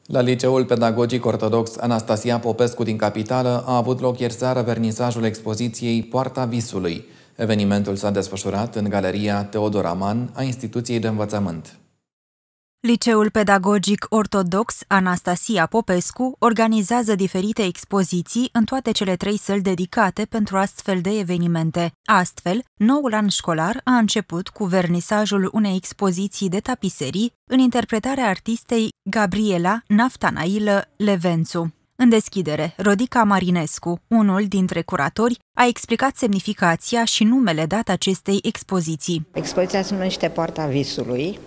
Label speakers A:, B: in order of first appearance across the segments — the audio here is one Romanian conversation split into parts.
A: La Liceul Pedagogic Ortodox Anastasia Popescu din Capitală a avut loc ieri seară vernisajul expoziției Poarta Visului. Evenimentul s-a desfășurat în Galeria Teodor Aman a instituției de învățământ.
B: Liceul Pedagogic Ortodox Anastasia Popescu organizează diferite expoziții în toate cele 3 săli dedicate pentru astfel de evenimente. Astfel, noul an școlar a început cu vernisajul unei expoziții de tapiserii în interpretarea artistei Gabriela Naftanailă Levențu. În deschidere, Rodica Marinescu, unul dintre curatori, a explicat semnificația și numele dat acestei expoziții.
C: Expoziția se numește Poarta Visului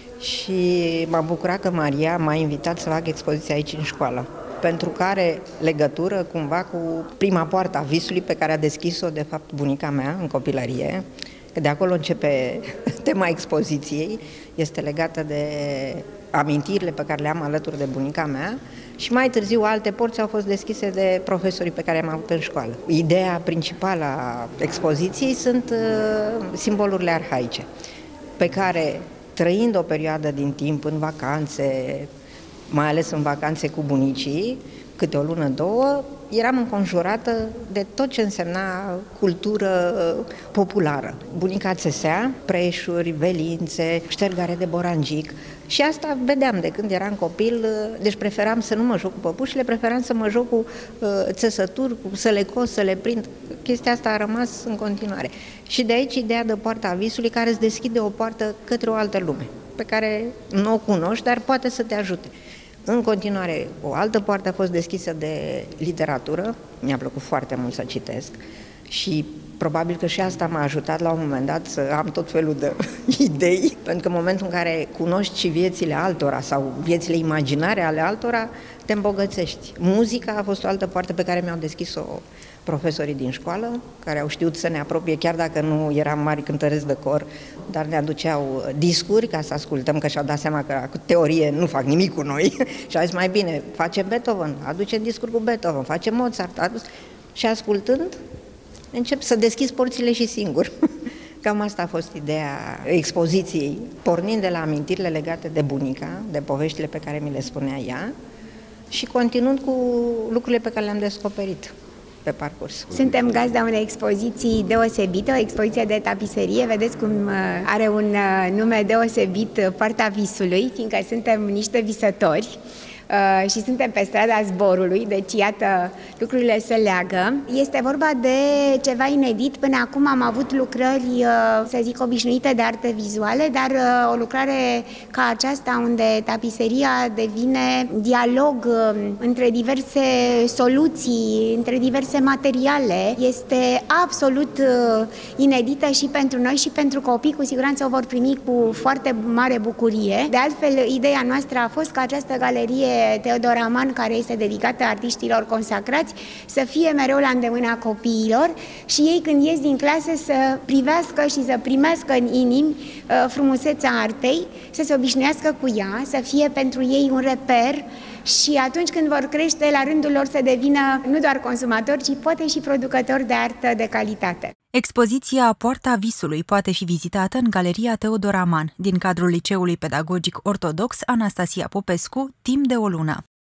C: și m-a bucurat că Maria m-a invitat să fac expoziția aici în școală, pentru că are legătură cumva cu prima poartă a visului pe care a deschis-o de fapt bunica mea în copilărie, că de acolo începe tema expoziției, este legată de amintirile pe care le am alături de bunica mea și mai târziu alte porți au fost deschise de profesorii pe care am avut în școală. Ideea principală a expoziției sunt simbolurile arhaice, pe care, trăind o perioadă din timp în vacanțe, mai ales în vacanțe cu bunicii, câte o lună, două, eram înconjurată de tot ce însemna cultură populară. Bunica țesea preșuri, velințe, ștergare de borangic și asta vedeam de când eram copil, deci preferam să nu mă joc cu păpușile, preferam să mă joc cu țesături, să le cos, să le prind. Chestia asta a rămas în continuare. Și de aici ideea de Poarta Visului, care îți deschide o poartă către o altă lume, pe care nu o cunoști, dar poate să te ajute. În continuare, o altă poartă a fost deschisă de literatură, mi-a plăcut foarte mult să citesc și probabil că și asta m-a ajutat la un moment dat să am tot felul de idei, pentru că în momentul în care cunoști și viețile altora sau viețile imaginare ale altora, te îmbogățești. Muzica a fost o altă poartă pe care mi-au deschis-o profesorii din școală, care au știut să ne apropie, chiar dacă nu eram mari cântăreți de cor, dar ne aduceau discuri ca să ascultăm, că și-au dat seama că cu teorie nu fac nimic cu noi și au zis mai bine, facem Beethoven, aducem discuri cu Beethoven, facem Mozart, și ascultând încep să deschizi porțile și singur. Cam asta a fost ideea expoziției, pornind de la amintirile legate de bunica, de poveștile pe care mi le spunea ea și continuând cu lucrurile pe care le-am descoperit pe parcurs.
D: Suntem gazda unei expoziții deosebite, o expoziție de tapiserie. Vedeți cum are un nume deosebit, Poarta Visului, fiindcă suntem niște visători și suntem pe strada zborului, deci iată, lucrurile se leagă. Este vorba de ceva inedit. Până acum am avut lucrări, să zic, obișnuite de arte vizuale, dar o lucrare ca aceasta, unde tapiseria devine dialog între diverse soluții, între diverse materiale, este absolut inedită și pentru noi și pentru copii. Cu siguranță o vor primi cu foarte mare bucurie. De altfel, ideea noastră a fost ca această galerie Teodor Aman, care este dedicată artiștilor consacrați, să fie mereu la îndemâna copiilor și ei, când ies din clasă, să privească și să primească în inimi frumusețea artei, să se obișnuiască cu ea, să fie pentru ei un reper și atunci când vor crește, la rândul lor să devină nu doar consumatori, ci poate și producători de artă de calitate.
B: Expoziția Poarta Visului poate fi vizitată în Galeria Teodor Aman, din cadrul Liceului Pedagogic Ortodox Anastasia Popescu, timp de o lună.